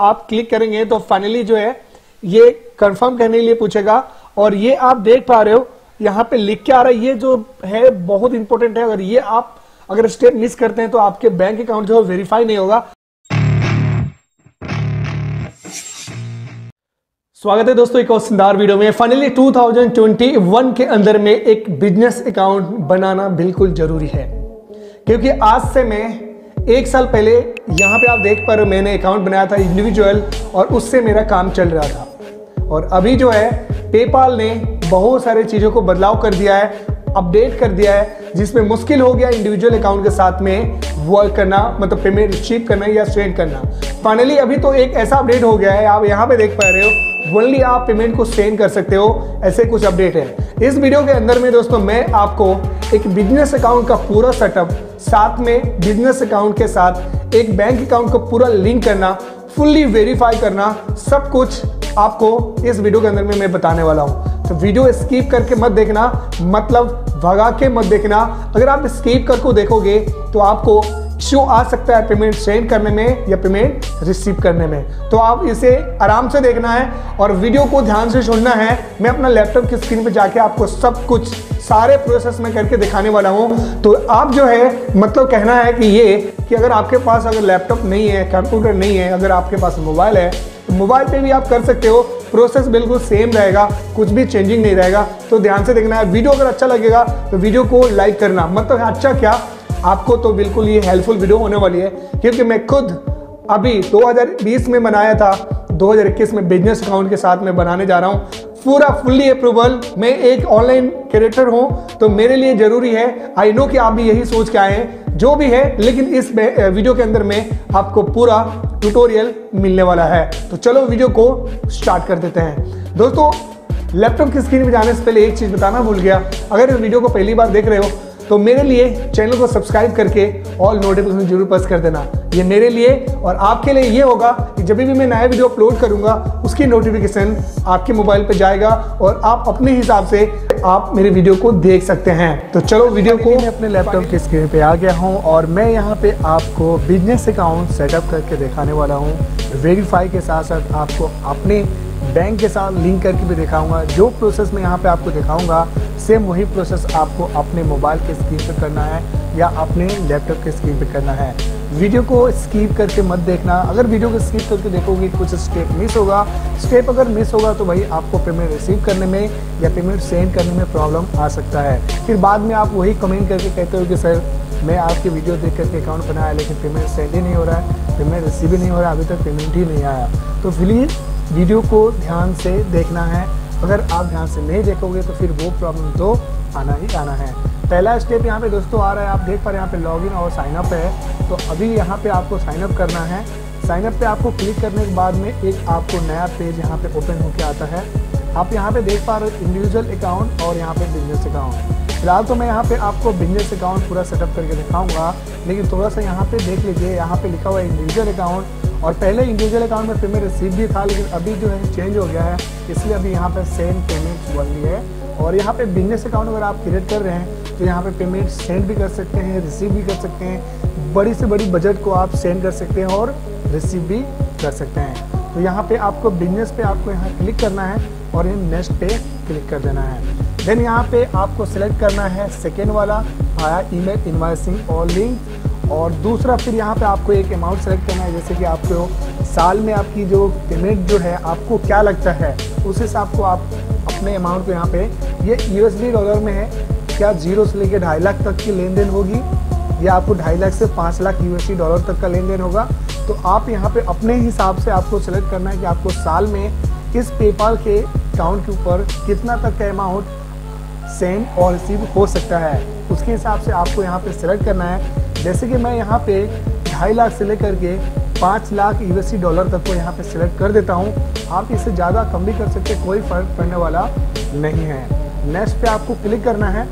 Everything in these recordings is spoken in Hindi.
आप क्लिक करेंगे तो फाइनली जो है ये कंफर्म करने के लिए पूछेगा। और ये आप देख पा रहे हो यहाँ पे लिख के आ रहा है, ये जो है बहुत इंपॉर्टेंट है। अगर ये आप अगर स्टेप मिस करते हैं तो आपके बैंक अकाउंट जो है वेरीफाई नहीं होगा। स्वागत है दोस्तों एक और शानदार वीडियो में। फाइनली 2021 के अंदर में एक बिजनेस अकाउंट बनाना बिल्कुल जरूरी है, क्योंकि आज से मैं 1 साल पहले यहाँ पे आप देख पा रहे हो मैंने अकाउंट बनाया था इंडिविजुअल, और उससे मेरा काम चल रहा था। और अभी जो है पेपाल ने बहुत सारे चीज़ों को बदलाव कर दिया है, अपडेट कर दिया है, जिसमें मुश्किल हो गया इंडिविजुअल अकाउंट के साथ में वर्क करना, मतलब पेमेंट रिसीव करना या सेंड करना। फाइनली अभी तो एक ऐसा अपडेट हो गया है, आप यहाँ पे देख पा रहे हो ओनली आप पेमेंट को सेंड कर सकते हो, ऐसे कुछ अपडेट है। इस वीडियो के अंदर में दोस्तों मैं आपको एक बिजनेस अकाउंट का पूरा सेटअप, साथ में बिजनेस अकाउंट के साथ एक बैंक अकाउंट को पूरा लिंक करना, फुल्ली वेरीफाई करना, सब कुछ आपको इस वीडियो के अंदर में मैं बताने वाला हूं। तो वीडियो स्किप करके मत देखना, मतलब भगा के मत देखना। अगर आप स्किप करके देखोगे तो आपको इश्यू आ सकता है पेमेंट सेंड करने में या पेमेंट रिसीव करने में। तो आप इसे आराम से देखना है और वीडियो को ध्यान से सुनना है। मैं अपना लैपटॉप की स्क्रीन पे जाके आपको सब कुछ सारे प्रोसेस में करके दिखाने वाला हूं। तो आप जो है मतलब कहना है कि ये कि अगर आपके पास अगर लैपटॉप नहीं है, कंप्यूटर नहीं है, अगर आपके पास मोबाइल है तो मोबाइल पे भी आप कर सकते हो। प्रोसेस बिल्कुल सेम रहेगा, कुछ भी चेंजिंग नहीं रहेगा। तो ध्यान से देखना है। वीडियो अगर अच्छा लगेगा तो वीडियो को लाइक करना, मतलब अच्छा क्या आपको तो बिल्कुल ये हेल्पफुल वीडियो होने वाली है, क्योंकि मैं खुद अभी 2020 में बनाया था, 2021 में बिजनेस अकाउंट के साथ में बनाने जा रहा हूँ पूरा फुल्ली अप्रूवल। मैं एक ऑनलाइन क्रिएटर हूँ तो मेरे लिए जरूरी है। आई नो कि आप भी यही सोच के आए हैं, जो भी है, लेकिन इस वीडियो के अंदर में आपको पूरा ट्यूटोरियल मिलने वाला है। तो चलो वीडियो को स्टार्ट कर देते हैं। दोस्तों लैपटॉप की स्क्रीन में जाने से पहले एक चीज बताना भूल गया, अगर इस वीडियो को पहली बार देख रहे हो तो मेरे लिए चैनल को सब्सक्राइब करके ऑल नोटिफिकेशन जरूर प्रेस कर देना। ये मेरे लिए और आपके लिए ये होगा कि जब भी मैं नया वीडियो अपलोड करूंगा उसकी नोटिफिकेशन आपके मोबाइल पे जाएगा और आप अपने हिसाब से आप मेरे वीडियो को देख सकते हैं। तो चलो वीडियो को मैं अपने लैपटॉप की स्क्रीन पे आ गया हूँ और मैं यहाँ पे आपको बिजनेस अकाउंट सेटअप करके दिखाने वाला हूँ। वेरीफाई के साथ साथ आपको अपने बैंक के साथ लिंक करके भी दिखाऊंगा। जो प्रोसेस मैं यहाँ पे आपको दिखाऊंगा सेम वही प्रोसेस आपको अपने मोबाइल के स्क्रीन पे करना है या अपने लैपटॉप के स्क्रीन पे करना है। वीडियो को स्किप करके मत देखना। अगर वीडियो को स्किप करके देखोगे कुछ स्टेप मिस होगा। स्टेप अगर मिस होगा तो भाई आपको पेमेंट रिसीव करने में या पेमेंट सेंड करने में प्रॉब्लम आ सकता है। फिर बाद में आप वही कमेंट करके कहते हो कि सर मैं आपकी वीडियो देख करके अकाउंट बनाया लेकिन पेमेंट सेंड ही नहीं हो रहा है, पेमेंट रिसीव ही नहीं हो रहा है, अभी तक पेमेंट ही नहीं आया। तो प्लीज़ वीडियो को ध्यान से देखना है। अगर आप ध्यान से नहीं देखोगे तो फिर वो प्रॉब्लम तो आना ही आना है। पहला स्टेप यहाँ पे दोस्तों आ रहा है, आप देख पा रहे हैं यहाँ पे लॉगिन और साइनअप है। तो अभी यहाँ पे आपको साइनअप करना है। साइनअप पे आपको क्लिक करने के बाद में एक आपको नया पेज यहाँ पे ओपन होके आता है। आप यहाँ पे देख पा रहे हो इंडिविजुअल अकाउंट और यहाँ पे बिजनेस अकाउंट। फिलहाल तो मैं यहाँ पे आपको बिजनेस अकाउंट पूरा सेटअप करके दिखाऊंगा, लेकिन थोड़ा सा यहाँ पे देख लीजिए, यहाँ पे लिखा हुआ है इंडिविजुअल अकाउंट। और पहले इंडिविजुअल अकाउंट में पेमेंट रिसीव भी था, लेकिन अभी जो है चेंज हो गया है, इसलिए अभी यहाँ पे सेंड पेमेंट बनली है। और यहाँ पे बिजनेस अकाउंट अगर आप क्रिएट कर रहे हैं तो यहाँ पे पेमेंट सेंड भी कर सकते हैं, रिसीव भी कर सकते हैं। बड़ी से बड़ी बजट को आप सेंड कर सकते हैं और रिसीव भी कर सकते हैं। तो यहाँ पे आपको बिजनेस पे आपको यहाँ क्लिक करना है और इन नेक्स्ट पे क्लिक कर देना है। देन यहाँ पे आपको सिलेक्ट करना है सेकेंड वाला आया ईमेल इनवॉइसिंग और लिंक। और दूसरा फिर यहाँ पे आपको एक अमाउंट सेलेक्ट करना है, जैसे कि आपको साल में आपकी जो पेमेंट जो है आपको क्या लगता है उस हिसाब को आप अपने अमाउंट को यहाँ पे, ये यूएसडी डॉलर में है, क्या 0 से लेकर 2.5 लाख तक की लेन देन होगी या आपको 2.5 लाख से 5 लाख यूएसडी डॉलर तक का लेन देन होगा। तो आप यहाँ पे अपने हिसाब से आपको सेलेक्ट करना है कि आपको साल में इस पेपाल के अकाउंट के ऊपर कितना तक का अमाउंट सेंड और रिसीव हो सकता है, उसके हिसाब से आपको यहाँ पे सिलेक्ट करना है। जैसे कि मैं यहाँ पे 2.5 लाख से लेकर के 5 लाख यूएसडी डॉलर तक को यहाँ पे सिलेक्ट कर देता हूँ। आप इससे ज़्यादा कम भी कर सकते हैं, कोई फर्क पड़ने वाला नहीं है। नेक्स्ट पे आपको क्लिक करना है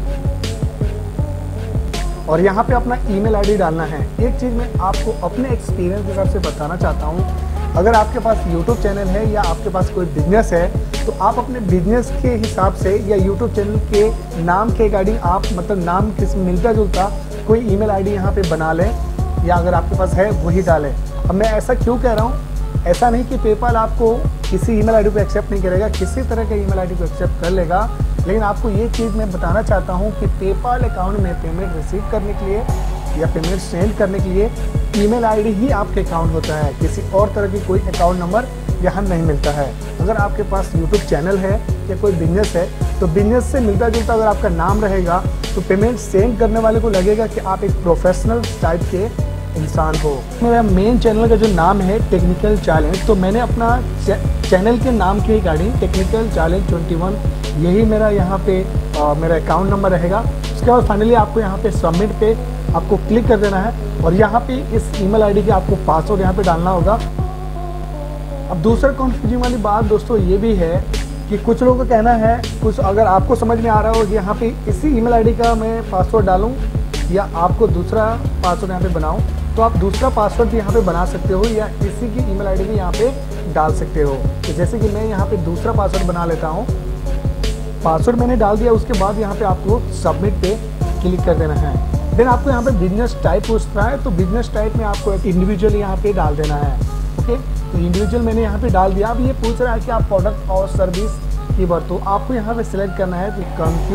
और यहाँ पे अपना ईमेल आईडी डालना है। एक चीज़ मैं आपको अपने एक्सपीरियंस के हिसाब से बताना चाहता हूँ, अगर आपके पास यूट्यूब चैनल है या आपके पास कोई बिजनेस है तो आप अपने बिजनेस के हिसाब से या यूट्यूब चैनल के नाम के अकॉर्डिंग आप मतलब नाम किस मिलता जुलता कोई ईमेल आईडी यहाँ पे बना लें या अगर आपके पास है वही डालें। अब मैं ऐसा क्यों कह रहा हूँ ऐसा नहीं कि पेपाल आपको किसी ईमेल आईडी को एक्सेप्ट नहीं करेगा, किसी तरह के ईमेल आईडी को एक्सेप्ट कर लेगा। लेकिन आपको ये चीज़ मैं बताना चाहता हूँ कि पेपाल अकाउंट में पेमेंट रिसीव करने के लिए या पेमेंट सेंड करने के लिए ईमेल आईडी ही आपके अकाउंट होता है, किसी और तरह की कोई अकाउंट नंबर यहाँ नहीं मिलता है। अगर आपके पास यूट्यूब चैनल है या कोई बिजनेस है तो बिजनेस से मिलता जुलता अगर आपका नाम रहेगा तो पेमेंट सेंड करने वाले को लगेगा कि आप एक प्रोफेशनल टाइप के इंसान हो। मेरा मेन चैनल का जो नाम है टेक्निकल चैलेंज, तो मैंने अपना चैनल के नाम के अकॉर्डिंग टेक्निकल चैलेंज 21 यही मेरा यहाँ पे मेरा अकाउंट नंबर रहेगा। उसके बाद फाइनली आपको यहाँ पे सबमिट पे आपको क्लिक कर देना है और यहाँ पे इस ईमेल आईडी के आपको पासवर्ड यहाँ पे डालना होगा। अब दूसरा कंफ्यूजिंग वाली बात दोस्तों ये भी है कि कुछ लोगों का कहना है, कुछ अगर आपको समझ में आ रहा हो कि यहाँ पे इसी ईमेल आईडी का मैं पासवर्ड डालूँ या आपको दूसरा पासवर्ड यहाँ पे बनाऊँ, तो आप दूसरा पासवर्ड भी यहाँ पे बना सकते हो या इसी की ईमेल आईडी भी यहाँ पे डाल सकते हो। तो जैसे कि मैं यहाँ पे दूसरा पासवर्ड बना लेता हूँ, पासवर्ड मैंने डाल दिया, उसके बाद यहाँ पे आपको सबमिट पे क्लिक कर देना है। देन आपको यहाँ पे बिजनेस टाइप पूछता है, तो बिजनेस टाइप में आपको एक इंडिविजुअल यहाँ पे डाल देना है। ओके, तो इंडिविजुअल मैंने यहाँ पे डाल दिया। अब ये पूछ रहा है कि आप प्रोडक्ट और सर्विस की बात, तो आपको यहाँ पे सिलेक्ट करना है कि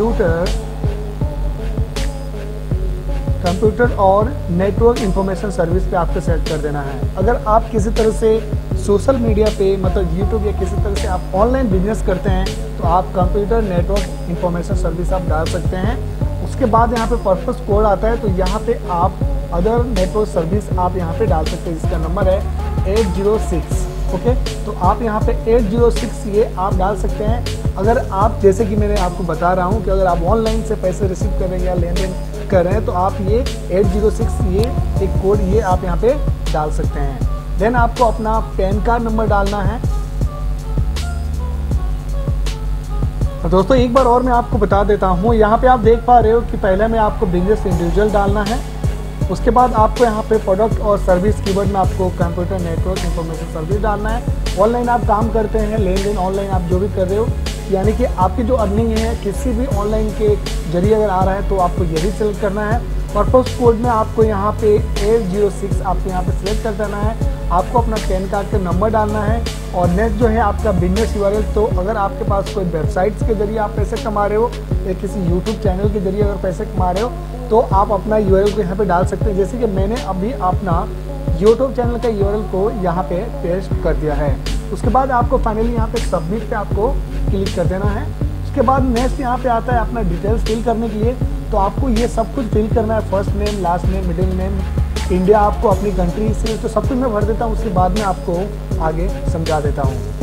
कंप्यूटर और नेटवर्क इंफॉर्मेशन सर्विस पे आपको सेलेक्ट कर देना है। अगर आप किसी तरह से सोशल मीडिया पे मतलब यूट्यूब या किसी तरह से आप ऑनलाइन बिजनेस करते हैं तो आप कंप्यूटर नेटवर्क इंफॉर्मेशन सर्विस आप डाल सकते हैं। उसके बाद यहाँ पे पर्पस कोड आता है, तो यहाँ पे आप अदर नेटवर्क सर्विस आप यहाँ पे डाल सकते हैं, जिसका नंबर है 806। ओके, तो आप यहाँ पे 806 ये आप डाल सकते हैं। अगर आप जैसे कि मैंने आपको बता रहा हूँ कि अगर आप ऑनलाइन से पैसे रिसीव कर रहे हैं या लेन देन कर रहे हैं तो आप ये 806 ये एक कोड ये आप यहाँ पे डाल सकते हैं। देन आपको अपना पैन कार्ड नंबर डालना है। तो दोस्तों एक बार और मैं आपको बता देता हूँ, यहाँ पे आप देख पा रहे हो कि पहले में आपको बिजनेस इंडिविजुअल डालना है, उसके बाद आपको यहाँ पे प्रोडक्ट और सर्विस कीवर्ड में आपको कंप्यूटर नेटवर्क इंफॉर्मेशन सर्विस डालना है। ऑनलाइन आप काम करते हैं, लेन देन ऑनलाइन आप जो भी कर रहे हो, यानी कि आपकी जो अर्निंग है किसी भी ऑनलाइन के जरिए अगर आ रहा है तो आपको यही सेलेक्ट करना है। पर्पस कोड में आपको यहाँ पे 806 आपको यहाँ पे सिलेक्ट कर देना है। आपको अपना पैन कार्ड का नंबर डालना है और नेक्स्ट जो है आपका बिजनेस यूआरएल। तो अगर आपके पास कोई वेबसाइट्स के जरिए आप पैसे कमा रहे हो या किसी यूट्यूब चैनल के जरिए अगर पैसे कमा रहे हो तो आप अपना यूआरएल को यहाँ पे डाल सकते हैं। जैसे कि मैंने अभी अपना यूट्यूब चैनल का यूआरएल को यहाँ पे पेस्ट कर दिया है। उसके बाद आपको फाइनली यहाँ पे सबमिट पे आपको क्लिक कर देना है। उसके बाद नेक्स्ट यहाँ पे आता है अपना डिटेल्स फिल करने के लिए, तो आपको ये सब कुछ फिल करना है, first name, last name, middle name, India, आपको अपनी कंट्री से, तो सब कुछ मैं भर देता हूँ। उसके बाद में आपको आगे समझा देता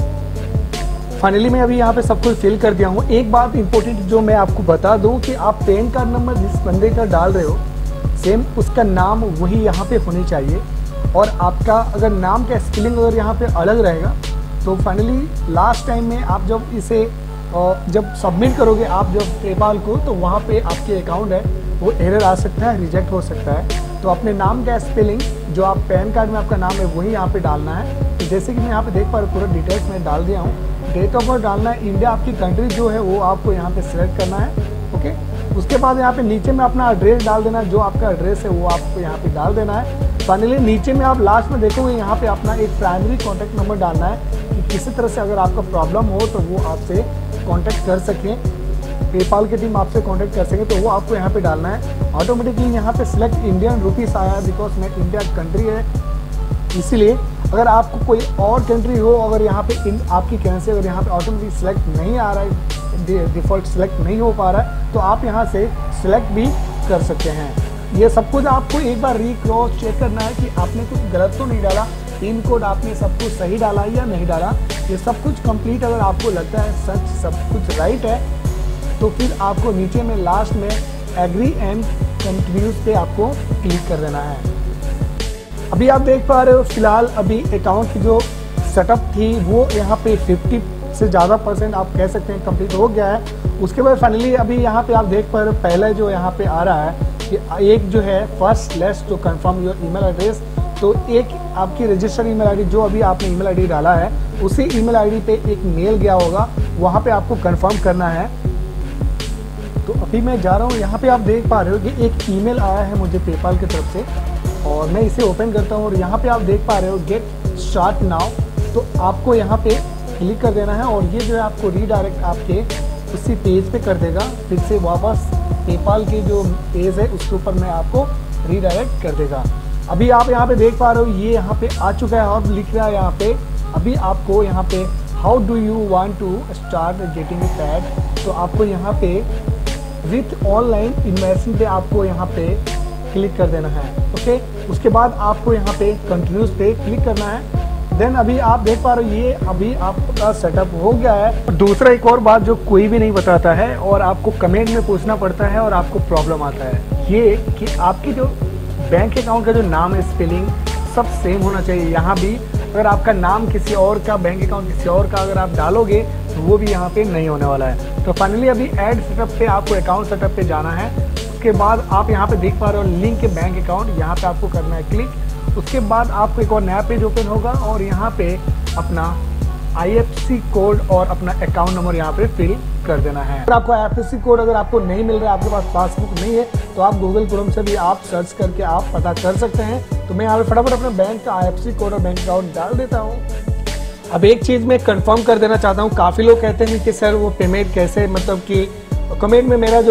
हूँ। फाइनली मैं अभी यहाँ पे सब कुछ फिल कर दिया हूँ। एक बात इंपॉर्टेंट जो मैं आपको बता दूँ कि आप पैन कार्ड नंबर जिस बंदे का डाल रहे हो सेम उसका नाम वही यहाँ पे होनी चाहिए, और आपका अगर नाम का स्पेलिंग अगर यहाँ पे अलग रहेगा तो फाइनली लास्ट टाइम में आप जब इसे जब सबमिट करोगे आप जब पेपाल को, तो वहाँ पे आपके अकाउंट है वो एरर आ सकता है, रिजेक्ट हो सकता है। तो अपने नाम का स्पेलिंग जो आप पैन कार्ड में आपका नाम है वही यहाँ पे डालना है। तो जैसे कि मैं यहाँ पे देख पा रहा हूँ पूरा डिटेल्स में डाल दिया हूँ। डेट ऑफ बर्थ डालना है, इंडिया आपकी कंट्री जो है वो आपको यहाँ पे सिलेक्ट करना है। ओके, उसके बाद यहाँ पे नीचे में अपना एड्रेस डाल देना है, जो आपका एड्रेस है वो आपको यहाँ पे डाल देना है। फाइनली नीचे में आप लास्ट में देखोगे यहाँ पे अपना एक प्राइमरी कॉन्टैक्ट नंबर डालना है कि किसी तरह से अगर आपका प्रॉब्लम हो तो वो आपसे कॉन्टैक्ट कर सकें, पेपाल की टीम आपसे कांटेक्ट कर सके, तो वो आपको यहाँ पे डालना है। ऑटोमेटिकली यहाँ पे सिलेक्ट इंडियन रुपीस आया है, बिकॉज मैं इंडिया कंट्री है इसीलिए। अगर आपको कोई और कंट्री हो, अगर यहाँ पे आपकी करेंसी अगर यहाँ पे ऑटोमेटिक सिलेक्ट नहीं आ रहा है, डिफ़ॉल्ट सिलेक्ट नहीं हो पा रहा है, तो आप यहाँ से सिलेक्ट भी कर सकते हैं। ये सब कुछ आपको एक बार रीक्रॉस चेक करना है कि आपने कुछ गलत तो नहीं डाला, पिन कोड आपने सब कुछ सही डाला या नहीं डाला। ये सब कुछ कंप्लीट अगर आपको लगता है सच सब कुछ राइट है तो फिर आपको नीचे में लास्ट में एग्री एंड कंटिन्यूज पे आपको क्लिक कर देना है। अभी आप देख पा रहे हो फिलहाल अभी अकाउंट की जो सेटअप थी वो यहाँ पे 50 से ज़्यादा % आप कह सकते हैं कंप्लीट हो गया है। उसके बाद फाइनली अभी यहाँ पे आप देख पा रहे हो पहले जो यहाँ पे आ रहा है कि एक जो है first let's to confirm your email address, तो एक आपकी रजिस्टर्ड ईमेल आईडी जो अभी आपने ईमेल आईडी डाला है उसी ईमेल आईडी पे एक मेल गया होगा, वहाँ पे आपको कंफर्म करना है। तो अभी मैं जा रहा हूँ, यहाँ पे आप देख पा रहे हो कि एक ईमेल आया है मुझे पेपाल की तरफ से और मैं इसे ओपन करता हूँ और यहाँ पे आप देख पा रहे हो गेट स्टार्ट नाउ तो आपको यहाँ पे क्लिक कर देना है और ये जो है आपको रीडायरेक्ट आपके उसी पेज पे कर देगा। फिर से वापस पेपाल के जो पेज है उसके ऊपर में आपको रीडायरेक्ट कर देगा। अभी आप यहाँ पे देख पा रहे हो ये यहाँ पे आ चुका है और लिख रहा है यहाँ पे अभी आपको यहाँ पे how do you want to start getting a paid. तो आपको यहाँ पे विथ ऑनलाइन इन्वेस्टिंग पे आपको यहाँ पे क्लिक कर देना है। ओके, उसके बाद आपको यहाँ पे कंटिन्यूस पे क्लिक करना है। देन अभी आप देख पा रहे हो ये अभी आपका सेटअप हो गया है। दूसरा एक और बात जो कोई भी नहीं बताता है और आपको कमेंट में पूछना पड़ता है और आपको प्रॉब्लम आता है ये कि आपकी जो बैंक अकाउंट का जो नाम है स्पेलिंग सब सेम होना चाहिए। यहाँ भी अगर आपका नाम किसी और का, बैंक अकाउंट किसी और का अगर आप डालोगे तो वो भी यहाँ पे नहीं होने वाला है। तो फाइनली अभी ऐड सेटअप पे आपको अकाउंट सेटअप पे जाना है। उसके बाद आप यहाँ पे देख पा रहे हो लिंक बैंक अकाउंट, यहाँ पे आपको करना है क्लिक। उसके बाद आपको एक और नया पेज ओपन होगा और यहाँ पे अपना IFSC कोड और अपना अकाउंट नंबर यहाँ पे फिल कर देना है। अगर आपको IFSC कोड अगर आपको नहीं मिल रहा है, आपके पास पासबुक नहीं है, तो आप गूगल क्रोम से भी आप सर्च करके आप पता कर सकते हैं। तो मैं यहाँ पे फटाफट अपने बैंक का IFSC कोड और बैंक अकाउंट डाल देता हूँ। अब एक चीज़ मैं कंफर्म कर देना चाहता हूँ, काफ़ी लोग कहते हैं कि सर वो पेमेंट कैसे, मतलब कि कमेंट में मेरा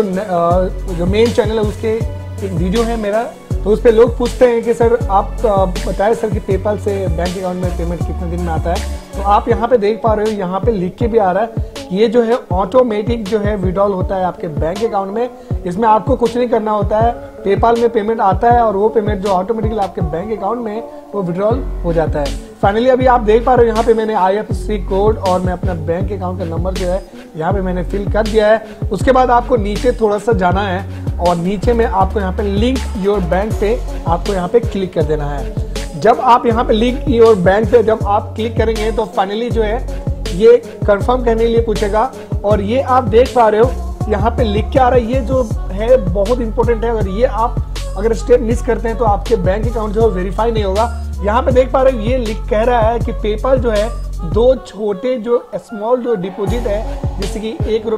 जो मेन चैनल है उसके एक वीडियो है मेरा, तो उस पर लोग पूछते हैं कि सर आप बताएं सर कि पेपाल से बैंक अकाउंट में पेमेंट कितने दिन में आता है। तो आप यहाँ पे देख पा रहे हो, यहाँ पे लिख के भी आ रहा है कि ये जो है ऑटोमेटिक जो है विड्रॉल होता है आपके बैंक अकाउंट में। इसमें आपको कुछ नहीं करना होता है, पेपाल में पेमेंट आता है और वो पेमेंट जो ऑटोमेटिकली आपके बैंक अकाउंट में वो विड्रॉल हो जाता है। फाइनली अभी आप देख पा रहे हो यहाँ पे मैंने IFSC कोड और मैं अपना बैंक अकाउंट का नंबर जो है यहाँ पे मैंने फिल कर दिया है। उसके बाद आपको नीचे थोड़ा सा जाना है और नीचे में आपको यहाँ पे लिंक योर बैंक पे आपको यहाँ पे क्लिक कर देना है। जब आप यहाँ पे लिंक योर बैंक पे जब आप क्लिक करेंगे तो फाइनली जो है ये कंफर्म करने के लिए पूछेगा और ये आप देख पा रहे हो यहाँ पे लिख के आ रहा है, ये जो है बहुत इंपॉर्टेंट है। अगर ये आप अगर स्टेप मिस करते हैं तो आपके बैंक अकाउंट जो है वेरीफाई नहीं होगा। यहाँ पे देख पा रहे हो ये लिख कह रहा है कि पेपाल जो है दो छोटे जो स्मॉल जो डिपॉजिट है जैसे कि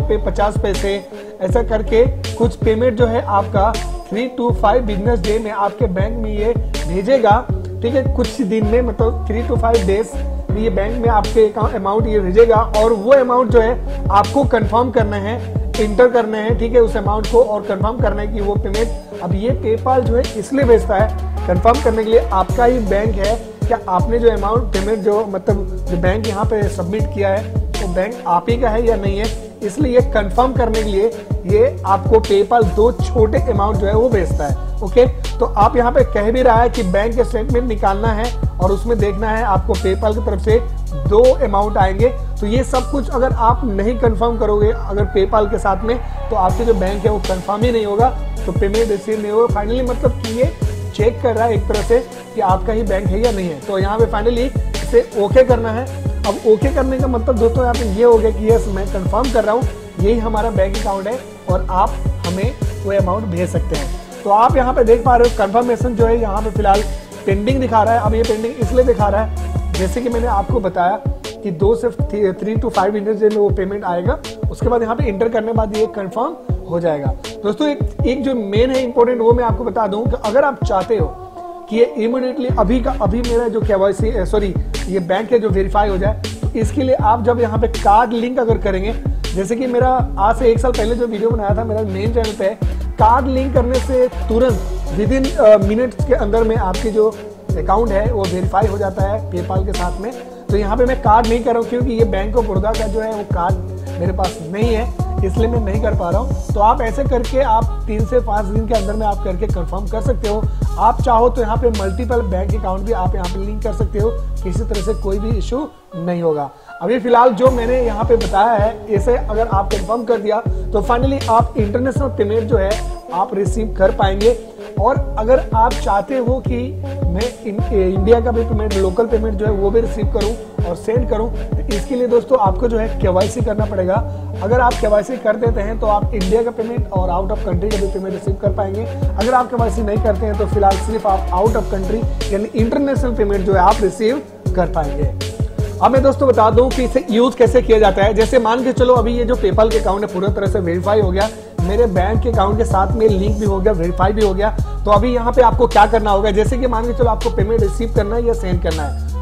₹1.50 ऐसा करके कुछ पेमेंट जो है आपका 3 to 5 बिजनेस डे में आपके बैंक में ये भेजेगा। ठीक है, कुछ दिन में मतलब 3 to 5 डेज ये बैंक में आपके अमाउंट ये भेजेगा और वो अमाउंट जो है आपको कंफर्म करना है, इंटर करना है। ठीक है, उस अमाउंट को और कंफर्म करना है कि वो पेमेंट अब ये पेपाल जो है इसलिए भेजता है कंफर्म करने के लिए आपका ही बैंक है क्या आपने जो अमाउंट पेमेंट जो मतलब जो बैंक यहाँ पे सबमिट किया है वो बैंक आप ही का है या नहीं है, इसलिए कंफर्म करने के लिए ये आपको पेपाल दो छोटे अमाउंट जो है वो भेजता है। ओके, तो आप यहाँ पे कह भी रहा है कि बैंक के स्टेटमेंट निकालना है और उसमें देखना है आपको पेपाल की तरफ से 2 अमाउंट आएंगे। तो ये सब कुछ अगर आप नहीं कंफर्म करोगे अगर पेपाल के साथ में तो आपके जो बैंक है वो कंफर्म ही नहीं होगा, तो पेमेंट रिसीव नहीं होगा। फाइनली मतलब कि ये चेक कर रहा है एक तरह से कि आपका ही बैंक है या नहीं है। तो यहाँ पे फाइनली इसे ओके करना है। अब ओके करने का मतलब दोस्तों यहाँ पे ये हो गया कि यस मैं कंफर्म कर रहा हूँ यही हमारा बैंक अकाउंट है और आप हमें वो अमाउंट भेज सकते हैं। तो आप यहाँ पे देख पा रहे हो कंफर्मेशन जो है यहाँ पे फिलहाल पेंडिंग दिखा रहा है। अब ये पेंडिंग इसलिए दिखा रहा है जैसे कि मैंने आपको बताया कि 2 से 3 to 5 बिजनेस डे में वो पेमेंट आएगा। उसके बाद यहाँ पे इंटर करने के बाद ये कंफर्म हो जाएगा। दोस्तों एक जो मेन है इंपॉर्टेंट वो मैं आपको बता दूं कि अगर आप चाहते हो कि ये इमीडिएटली अभी का अभी मेरा जो KYC सॉरी ये बैंक है जो वेरीफाई हो जाए, तो इसके लिए आप जब यहाँ पे कार्ड लिंक अगर करेंगे, जैसे कि मेरा आज से 1 साल पहले जो वीडियो बनाया था मेरा मेन चैनल पे, कार्ड लिंक करने से तुरंत विदिन मिनट्स के अंदर में आपकी जो अकाउंट है वो वेरीफाई हो जाता है पेपाल के साथ में। तो यहाँ पे मैं कार्ड नहीं कर रहा हूँ क्योंकि ये बैंक ऑफ बड़ौदा का जो है वो कार्ड मेरे पास नहीं है, इसलिए मैं नहीं कर पा रहा हूँ। तो आप ऐसे करके आप 3 से 5 दिन के अंदर में आप करके कंफर्म कर सकते हो। आप चाहो तो यहाँ पे मल्टीपल बैंक अकाउंट भी आप यहाँ पे लिंक कर सकते हो, किसी तरह से कोई भी इशू नहीं होगा। अभी फिलहाल जो मैंने यहाँ पे बताया है इसे अगर आप कंफर्म कर दिया तो फाइनली आप इंटरनेशनल पेमेंट जो है आप रिसीव कर पाएंगे। और अगर आप चाहते हो कि मैं इंडिया का भी पेमेंट, लोकल पेमेंट जो है वो भी रिसीव करूं और सेंड करूं, तो इसके लिए दोस्तों आपको जो है KYC करना पड़ेगा। अगर आप KYC कर देते हैं तो आप इंडिया का पेमेंट और आउट ऑफ कंट्री का भी पेमेंट रिसीव कर पाएंगे। अगर आप KYC नहीं करते हैं तो फिलहाल सिर्फ आप आउट ऑफ कंट्री यानी इंटरनेशनल पेमेंट जो है आप रिसीव कर पाएंगे। अब मैं दोस्तों बता दूं कि इसे यूज कैसे किया जाता है। जैसे मान के चलो अभी ये जो पेपाल के अकाउंट है पूरी तरह से वेरीफाई हो गया, मेरे बैंक के अकाउंट के साथ में लिंक भी हो गया, वेरीफाई भी हो गया। तो अभी यहाँ पे आपको क्या करना होगा, जैसे कि मान के चलो आपको पेमेंट रिसीव करना है या सेंड करना है,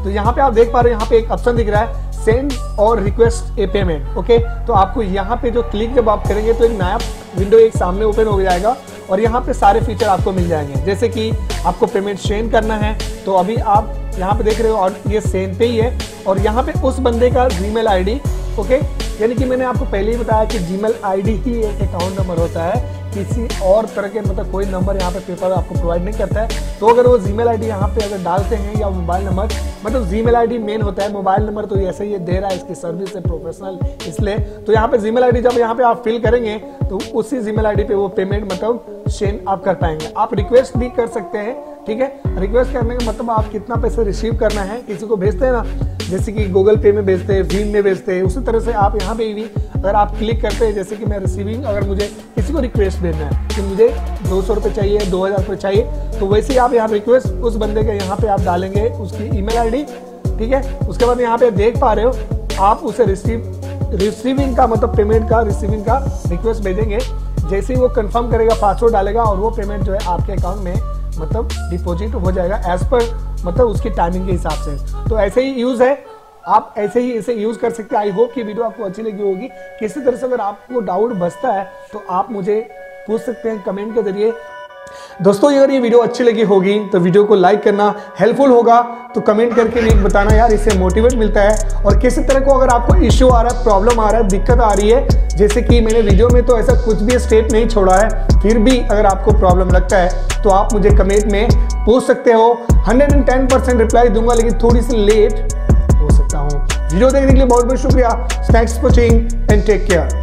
तो यहाँ पे आप देख पा रहे हो, यहाँ पे एक ऑप्शन दिख रहा है सेंड और रिक्वेस्ट ए पेमेंट। ओके, तो आपको यहाँ पे जो क्लिक जब आप करेंगे तो एक नया विंडो एक सामने ओपन हो जाएगा और यहाँ पे सारे फीचर आपको मिल जाएंगे। जैसे कि आपको पेमेंट सेंड करना है तो अभी आप यहाँ पे देख रहे हो और ये सेंड पे ही है, और यहाँ पे उस बंदे का जीमेल आईडी, ओके, यानी कि मैंने आपको पहले ही बताया कि जीमेल आईडी ही एक अकाउंट नंबर होता है, किसी और तरह के मतलब कोई नंबर यहाँ पे पेपर आपको प्रोवाइड नहीं करता है। तो अगर वो जीमेल आईडी यहाँ पे अगर डालते हैं या मोबाइल नंबर, मतलब जीमेल आईडी मेन होता है, मोबाइल नंबर तो ऐसे ही दे रहा है, इसकी सर्विस है प्रोफेशनल इसलिए। तो यहाँ पे जीमेल आईडी जब यहाँ पे आप फिल करेंगे तो उसी जीमेल आईडी पे वो पेमेंट मतलब सेंड आप कर पाएंगे। आप रिक्वेस्ट भी कर सकते हैं, ठीक है। रिक्वेस्ट करने का मतलब आप कितना पैसे रिसीव करना है, किसी को भेजते हैं ना, जैसे कि गूगल पे में भेजते हैं, भीम में भेजते हैं, उसी तरह से आप यहाँ पे भी अगर आप क्लिक करते हैं, जैसे कि मैं रिसीविंग, अगर मुझे किसी को रिक्वेस्ट भेजना है कि मुझे 200 रुपये चाहिए, 2000 रुपये चाहिए, तो वैसे ही आप यहाँ रिक्वेस्ट उस बंदे के यहाँ पे आप डालेंगे उसकी ईमेल आईडी, ठीक है। उसके बाद यहाँ पे देख पा रहे हो आप उसे रिसीविंग का मतलब पेमेंट का रिसीविंग का रिक्वेस्ट भेजेंगे। जैसे ही वो कंफर्म करेगा, पासवर्ड डालेगा और वो पेमेंट जो है आपके अकाउंट में मतलब डिपॉजिट हो जाएगा एज पर मतलब उसकी टाइमिंग के हिसाब से। तो ऐसे ही यूज है, आप ऐसे ही इसे यूज कर सकते हैं। आई होप कि वीडियो आपको अच्छी लगी होगी। किसी तरह से अगर आपको डाउट बचता है तो आप मुझे पूछ सकते हैं कमेंट के जरिए। दोस्तों अगर ये वीडियो अच्छी लगी होगी तो वीडियो को लाइक करना, हेल्पफुल होगा तो कमेंट करके भी बताना यार, इससे मोटिवेट मिलता है। और किसी तरह को अगर आपको इश्यू आ रहा है, प्रॉब्लम आ रहा है, दिक्कत आ रही है, जैसे कि मैंने वीडियो में तो ऐसा कुछ भी स्टेप नहीं छोड़ा है, फिर भी अगर आपको प्रॉब्लम लगता है तो आप मुझे कमेंट में पूछ सकते हो। 110% रिप्लाई दूंगा, लेकिन थोड़ी सी लेट हो सकता हूँ। वीडियो देखने के लिए बहुत बहुत शुक्रिया। Thanks for watching and take care.